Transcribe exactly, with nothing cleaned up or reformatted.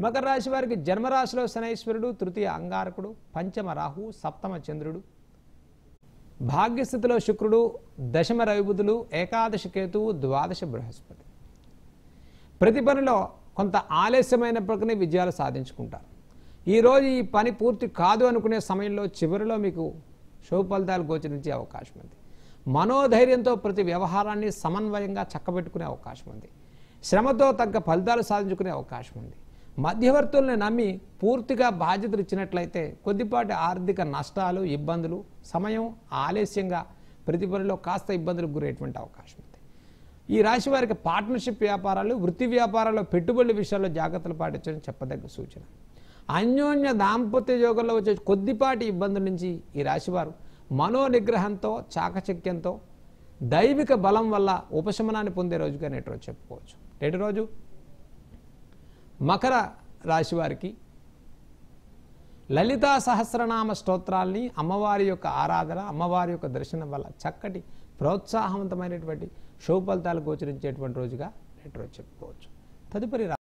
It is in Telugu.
మకర రాశి వారికి జన్మరాశిలో శనైశ్వరుడు, తృతీయ అంగారకుడు, పంచమ రాహు, సప్తమ చంద్రుడు, భాగ్యస్థితిలో శుక్రుడు, దశమ రవిబుధులు, ఏకాదశి కేతువు, ద్వాదశ బృహస్పతి. ప్రతి పనిలో కొంత ఆలస్యమైనప్పటికీ విజయాలు సాధించుకుంటారు. ఈరోజు ఈ పని పూర్తి కాదు అనుకునే సమయంలో చివరిలో మీకు శుభ ఫలితాలు గోచరించే అవకాశం ఉంది. మనోధైర్యంతో ప్రతి వ్యవహారాన్ని సమన్వయంగా చక్కబెట్టుకునే అవకాశం ఉంది. శ్రమతో తగ్గ ఫలితాలు సాధించుకునే అవకాశం ఉంది. మధ్యవర్తుల్ని నమ్మి పూర్తిగా బాధ్యతలు ఇచ్చినట్లయితే కొద్దిపాటి ఆర్థిక నష్టాలు, ఇబ్బందులు, సమయం ఆలస్యంగా ప్రతి పనిలో కాస్త ఇబ్బందులకు గురయ్యేటువంటి అవకాశం ఉంది. ఈ రాశి వారికి పార్ట్నర్షిప్ వ్యాపారాలు, వృత్తి వ్యాపారాల్లో పెట్టుబడుల విషయాల్లో జాగ్రత్తలు పాటించడం చెప్పదగ్గ సూచన. అన్యోన్య దాంపత్య యోగంలో వచ్చే కొద్దిపాటి ఇబ్బందుల నుంచి ఈ రాశివారు మనోనిగ్రహంతో, చాకచక్యంతో, దైవిక బలం వల్ల ఉపశమనాన్ని పొందే రోజుగా నేటి రోజు చెప్పుకోవచ్చు. నేటి రోజు మకర రాశి వారికి లలితా సహస్రనామ స్తోత్రాల్ని, అమ్మవారి యొక్క ఆరాధన, అమ్మవారి యొక్క దర్శనం వల్ల చక్కటి ప్రోత్సాహవంతమైనటువంటి శుభ ఫలితాలు గోచరించేటువంటి రోజుగా నేటి రోజు చెప్పుకోవచ్చు. తదుపరి